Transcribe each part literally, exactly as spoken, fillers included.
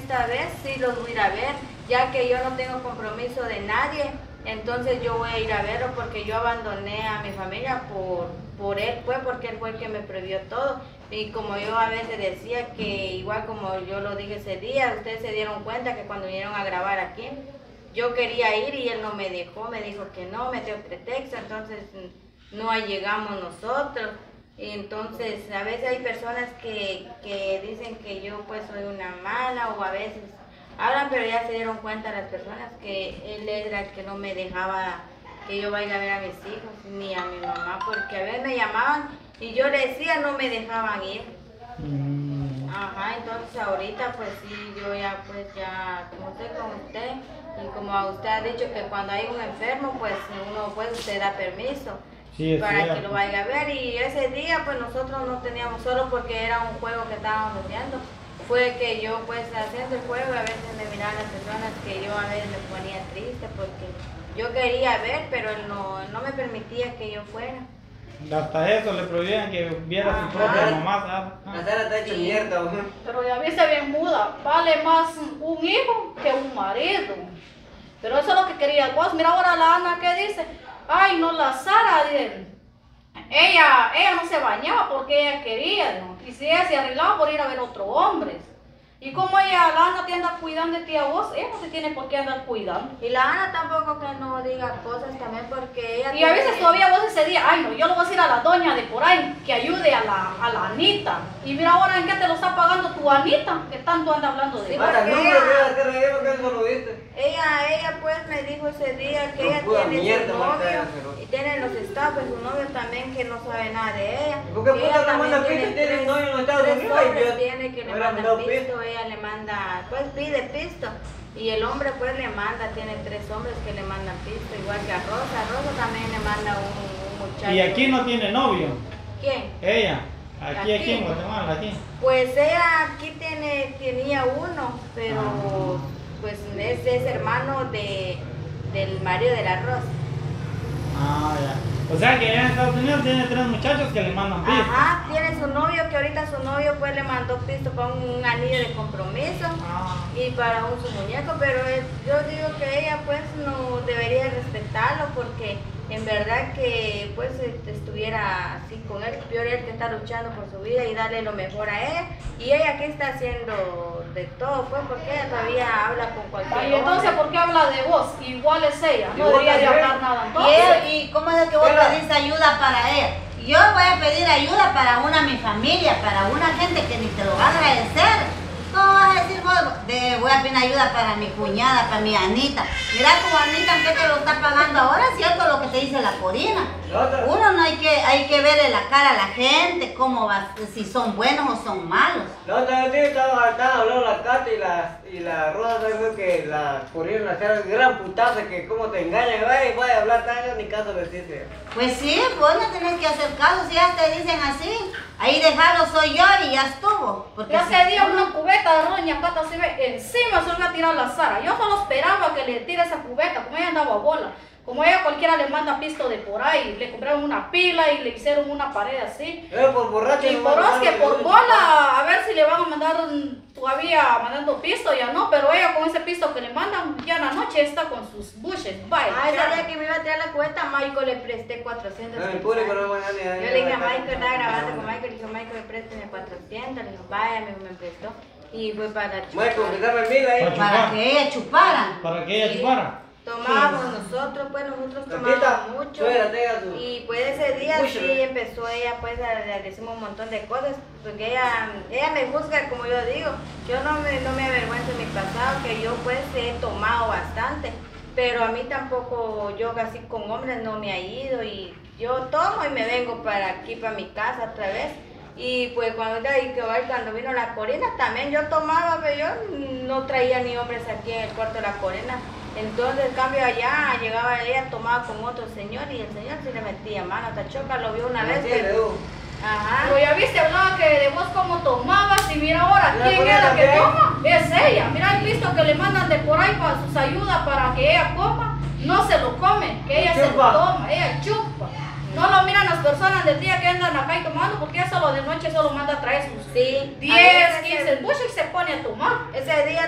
esta vez sí los voy a ir a ver, ya que yo no tengo compromiso de nadie, entonces yo voy a ir a verlo porque yo abandoné a mi familia por, por él, pues porque él fue el que me prohibió todo. Y como yo a veces decía que igual como yo lo dije ese día, ustedes se dieron cuenta que cuando vinieron a grabar aquí, yo quería ir y él no me dejó, me dijo que no, me dio pretexto, entonces no llegamos nosotros. Y entonces a veces hay personas que, que dicen que yo pues soy una mala o a veces hablan, pero ya se dieron cuenta las personas que él era el que no me dejaba que yo vaya a ver a mis hijos ni a mi mamá, porque a veces me llamaban y yo le decía, no me dejaban ir. Mm. Ajá, entonces ahorita pues sí, yo ya pues ya, como estoy con usted y como a usted ha dicho que cuando hay un enfermo pues uno pues usted da permiso. Sí, para cierto. Que lo vaya a ver, y ese día pues nosotros no teníamos, solo porque era un juego que estábamos viendo, fue que yo pues haciendo el juego a veces me miraban las personas que yo a veces me ponía triste porque yo quería ver, pero él no, no me permitía que yo fuera. Hasta eso le prohibían que viera a su propia mamá, ¿sabes? La Sara está hecho mierda, güey. Pero ya viste bien muda, vale más un hijo que un marido. Pero eso es lo que quería vos. Mira ahora la Ana que dice, ay no, la Sara, ella, ella no se bañaba porque ella quería, ¿no? Y si ella se arreglaba por ir a ver otro hombre. Y como ella, la Ana te anda cuidando de ti a vos, ella no se tiene por qué andar cuidando. Y la Ana tampoco que no diga cosas también porque ella... Y a veces todavía vos ese día, ay no, yo le voy a decir a la doña de por ahí que ayude a la, a la Anita. Y mira ahora en qué te lo está pagando tu Anita, que tanto anda hablando de sí, ella. Ella, ella pues me dijo ese día que ella tiene mierda, su novio y tiene los estafes, su novio también que no sabe nada de ella. ¿Por qué puta ella no manda pisto? Tiene novio en los Estados Unidos. Tres tiene que le manda pisto, ella le manda, pues pide pisto. Y el hombre pues le manda, tiene tres hombres que le mandan pisto, igual que a Rosa. Rosa también le manda un, un muchacho. ¿Y aquí no tiene novio? ¿Quién? Ella. Aquí, aquí, aquí en Guatemala, aquí. Pues ella aquí tiene, tenía uno, pero ah. pues es, es hermano de, del marido de la Rosa. Ah, ya. O sea que ella en Estados Unidos tiene tres muchachos que le mandan pisto. Ajá, tiene su novio, que ahorita su novio pues le mandó pisto para un anillo de compromiso ah. y para un su muñeco, pero es, yo digo que ella pues no debería respetarlo porque en verdad que pues estuviera así con él, peor él que está luchando por su vida y darle lo mejor a ella, y ella que está haciendo de todo pues porque ella todavía habla con cualquier y entonces hombre. ¿Por qué habla de vos? Igual es ella, no debería de hablar nada entonces. ¿Y, él, ¿Y cómo es que vos pedís ayuda para ella? Yo voy a pedir ayuda para una mi familia, para una gente que ni te lo va a agradecer. ¿Cómo vas a decir vos? De, voy a pedir ayuda para mi cuñada, para mi Anita. Mira tu Anita, ¿en qué te lo está pagando ahora? Es cierto lo que te dice la Corina. Uno no hay que, hay que verle la cara a la gente, cómo va, si son buenos o son malos. La otra vez estaba hablando la Cata y la, y la Rosa, creo que la Corina la cara gran putaza que cómo te engañan, vaya, vaya a hablar tan ni caso de decirte. Pues sí, vos no tenés que hacer caso, si ya te dicen así. Ahí dejarlo soy yo y ya estuvo. Porque ya se dio una cubeta de doña Cata, se ve, encima se lo iba a tirar la Sara. Yo solo esperaba que le tire esa cubeta, como ella andaba a bola. Como ella cualquiera le manda pisto de por ahí, le compraron una pila y le hicieron una pared así. Eh, por borracho. Y por es que por bola, a ver si le van a mandar todavía mandando pisto, ya no, pero ella con ese pisto que le mandan, ya en la noche está con sus bushes, bye. Ah, ese día que me iba a traer la cuenta, a Michael le presté cuatrocientos. No, el público no va a ganar. Yo le dije a Michael, estaba grabando con Michael, le dije, Michael, présteme cuatrocientos, le dijo, vaya, me, me prestó. Y fue para chupar. Michael, dame el mil ahí. Para que ella chupara. Para que ella sí. chupara. Tomábamos nosotros, pues nosotros tomábamos mucho. Y pues ese día sí empezó ella, pues le decimos un montón de cosas, porque ella, ella me juzga, como yo digo, yo no me, no me avergüenzo de mi pasado, que yo pues he tomado bastante, pero a mí tampoco, yo así con hombres no me ha ido, y yo tomo y me vengo para aquí, para mi casa otra vez. Y pues cuando, cuando vino la Corina también yo tomaba, pero yo no traía ni hombres aquí en el cuarto de la Corina. Entonces, en cambio, allá llegaba ella, tomaba con otro señor y el señor sí le metía mano. Hasta Choca lo vio una vez. Que... Ajá. Pero ya viste, hablaba que de vos cómo tomabas y mira ahora, ¿quién es la que toma? Es ella. Mira el listo que le mandan de por ahí para sus ayudas para que ella coma. No se lo come, que ella se lo toma, ella chupa. No lo miran las personas del día que andan acá y tomando, porque ella solo de noche solo manda a traer sus sí, diez, quince buches y se pone a tomar. Ese día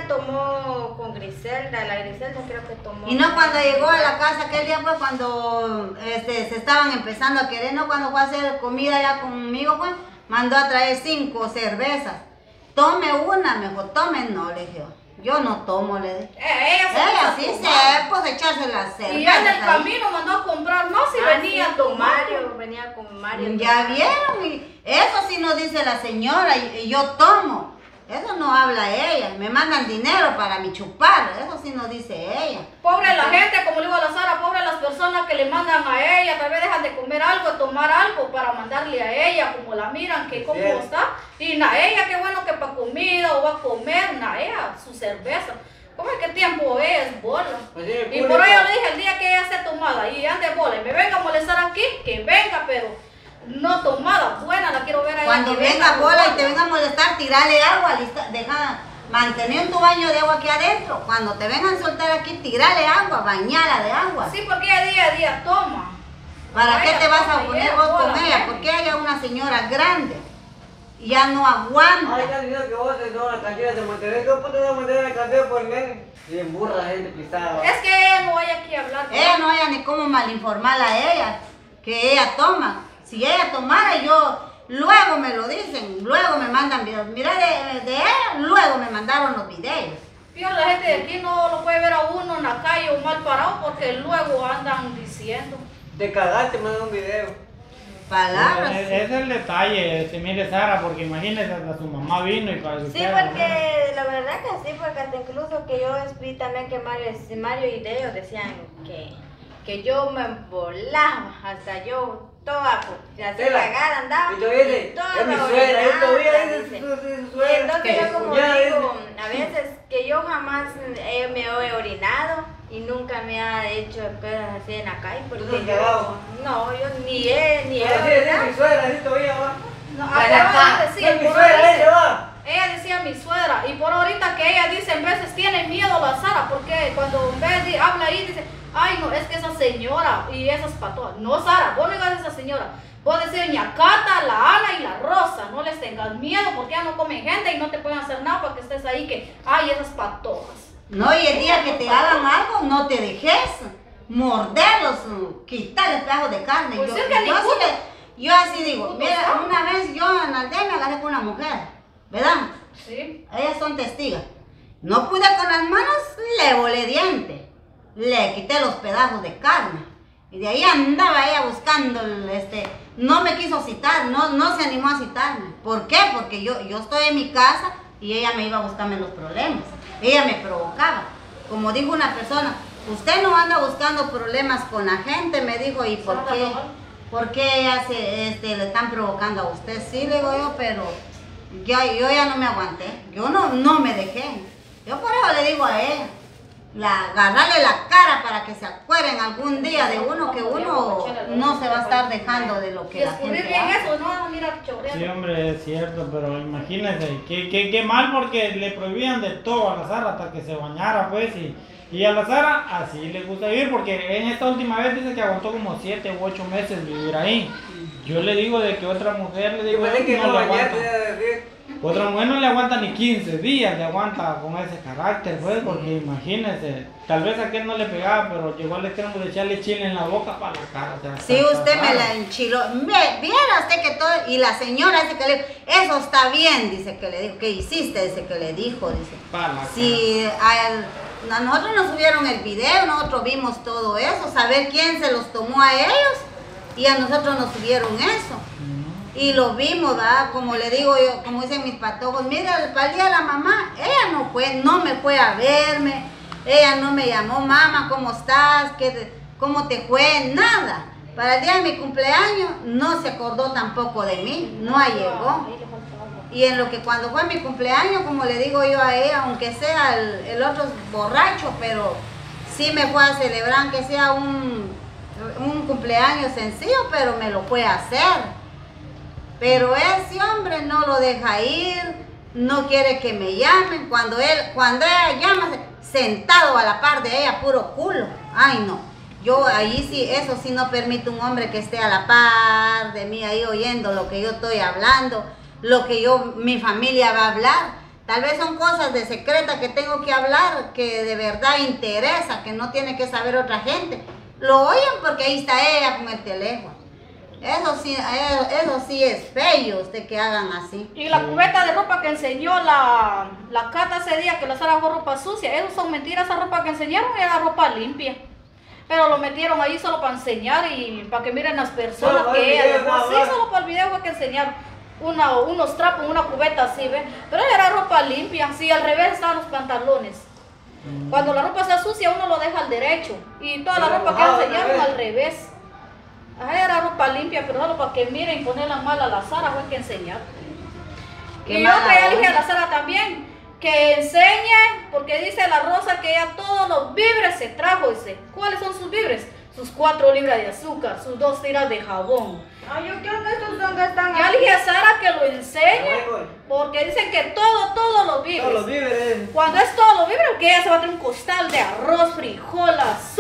tomó con Griselda, la Griselda creo que tomó. Y no cuando llegó a la casa aquel día fue cuando este, se estaban empezando a querer, no cuando fue a hacer comida ya conmigo, pues mandó a traer cinco cervezas. Tome una, me dijo, tome, no, le dije. Yo no tomo, le dije. Eh, ella se Ella puso a sí tomar. se, pues echarse las cervezas. Y ya en el ahí. camino mandó a comprar más y Ah, venía sí, a con tomar. Mario, venía con Mario. Ya vieron, y eso sí nos dice la señora, y, y yo tomo. Eso no habla ella. Me mandan dinero para mi chupar, eso sí nos dice ella. Pobre la gente, como le digo a la Sara, pobre las personas que le mandan a ella, tal vez dejan de comer algo, tomar algo para mandarle a ella, como la miran, que cómo Bien. está. Y na ella, qué bueno que para comida o va a comer, na ella, su cerveza. ¿Cómo es que tiempo es bola? Pues sí, el Y por público. ello le dije, el día que ella esté tomada y ande bola y me venga a molestar aquí, que venga, pero no tomada, buena, la quiero ver a ella. Cuando que venga con bola y te venga a molestar, tirale agua, lista, deja, mantener tu baño de agua aquí adentro. Cuando te vengan a soltar aquí, tirale agua, bañala de agua. Sí, porque ella día a día toma. ¿Para No, qué ella te vas a toma y poner ella vos bola, con ella? ¿eh? Porque ella es una señora grande. Y ya no aguanta. Ay, ya diciendo que vos te todas las cantinas de Monterrey. ¿Cómo te vas a mantener la cantina por medio? Y en burra gente pisada. Es que ella no vaya aquí a hablar. Ella no haya ni cómo malinformarla a ella, que ella toma. Si ella tomara, yo, luego me lo dicen, luego me mandan videos. Mira, de, de ella, luego me mandaron los videos. Pero la gente de aquí no lo puede ver a uno en la calle o mal parado porque luego andan diciendo. De cagarte, manda un video. Palabras. Es, es el detalle, este, mire Sara, porque imagínese, hasta su mamá vino y para que Sí, usted, porque la verdad que sí, porque hasta incluso que yo vi también que Mario, Mario y ellos decían que, que yo me volaba, hasta yo toda pues, así Tela. cagada andaba. Y todavía dice, y toda es mi orinada, suegra, y todavía dice. dice su, su, su Y suegra. entonces yo como Ya digo, dice. a veces que yo jamás eh, me he orinado y nunca me ha hecho cosas así en la calle, porque ¿Tú no has yo, cagado? no, yo ni he, ni he Así es, es orinado. mi suegra, así todavía va. No, Para ahora acá. decía, Es mi por suegra, ahora ella dice- va. ella decía mi suegra, y por ahorita que ella dice, en veces tiene miedo la Sara, porque cuando en vez de habla ahí, dice, ay no, es que esa señora y esas patoas. No, Sara, vos no digas esa señora. Vos decís, doña Cata, la Ana y la Rosa, no les tengas miedo porque ya no comen gente y no te pueden hacer nada para que estés ahí que, ay, esas patojas. No, y el día que te hagan algo, no te dejes morderlos, quitarles pedazos de carne. Pues yo, es que ni yo, así puto- le- yo así digo, puto mira, sabe. una vez yo en la aldea me agarré con una mujer, ¿verdad? Sí. Ellas son testigos. No pude con las manos, le volé diente, le quité los pedazos de carne. Y de ahí andaba ella buscando, el, este, no me quiso citar, no, no se animó a citarme. ¿Por qué? Porque yo, yo estoy en mi casa y ella me iba a buscarme los problemas. Ella me provocaba. Como dijo una persona, usted no anda buscando problemas con la gente, me dijo, ¿y por qué? ¿Por qué ella se, este, le están provocando a usted? Sí, le digo yo, pero ya, yo ya no me aguanté. Yo no, no me dejé. Yo por eso le digo a ella, la, agarrarle la cara para que se acuerden algún día de uno que uno no se va a estar dejando de lo Y que la descubrir gente bien hace. eso, no, mira, chorreando. Sí, hombre, es cierto, pero imagínese, qué, qué, qué mal porque le prohibían de todo a la Sara hasta que se bañara, pues, y, y a la Sara así le gusta vivir, porque en esta última vez dice que aguantó como siete u ocho meses vivir ahí. Yo le digo de que otra mujer, le Yo digo, pensé que no no le bañarte, aguanta. iba a decir. Otra mujer no le aguanta ni quince días, le aguanta con ese carácter, pues, porque imagínese, tal vez a aquel no le pegaba, pero llegó al extremo de echarle chile en la boca para la cara. O sea, Sí, está- usted está me raro. la enchiló. Ve, viera usted que todo, y la señora dice que le dijo, eso está bien, dice que le dijo, ¿qué hiciste? Dice que le dijo, dice. Pa' la Si a, él- a nosotros nos subieron el video, nosotros vimos todo eso, saber quién se los tomó a ellos, y a nosotros nos subieron eso. Y lo vimos, ¿verdad? Como le digo yo, como dicen mis patojos, mira, para el día de la mamá, ella no fue, no me fue a verme, ella no me llamó, mamá, ¿cómo estás? ¿Qué te- ¿Cómo te fue? Nada. Para el día de mi cumpleaños no se acordó tampoco de mí, no llegó. Y en lo que cuando fue mi cumpleaños, como le digo yo a ella, aunque sea el, el otro borracho, pero sí me fue a celebrar, aunque sea un, un cumpleaños sencillo, pero me lo fue a hacer. Pero ese hombre no lo deja ir, no quiere que me llamen. Cuando él, cuando ella llama, sentado a la par de ella, puro culo. Ay, no. Yo ahí sí, eso sí no permite un hombre que esté a la par de mí ahí oyendo lo que yo estoy hablando, lo que yo, mi familia va a hablar. Tal vez son cosas de secreta que tengo que hablar, que de verdad interesa, que no tiene que saber otra gente. Lo oyen porque ahí está ella con el teléfono. Eso sí, eso sí es feo usted que hagan así. Y la cubeta de ropa que enseñó la, la Cata ese día, que la Sara fue ropa sucia, eso son mentiras, esa ropa que enseñaron era ropa limpia. Pero lo metieron ahí solo para enseñar y para que miren las personas Solo que ella video, dejó. nada Sí, más. solo para el video fue que enseñaron una, unos trapos, una cubeta así, ¿ve? Pero era ropa limpia, sí, al revés estaban los pantalones. Cuando la ropa está sucia uno lo deja al derecho y toda la Pero ropa que mojado, enseñaron ¿no? al revés. Ajá, era ropa limpia, pero solo para que miren y ponerla mal a la Sara fue que enseñar. Qué Y mala otra ya le dije a onda. la Sara también, que enseñe, porque dice la Rosa que ella todos los víveres se trajo, dice. ¿Cuáles son sus víveres? Sus cuatro libras de azúcar, sus dos tiras de jabón. Ay, yo creo que estos son que están Ya le dije a Sara que lo enseñe, Ay, güey. porque dicen que todo, todos los víveres. Todos los víveres. Cuando es todo lo víveres, que ella se va a tener un costal de arroz, frijol, azúcar.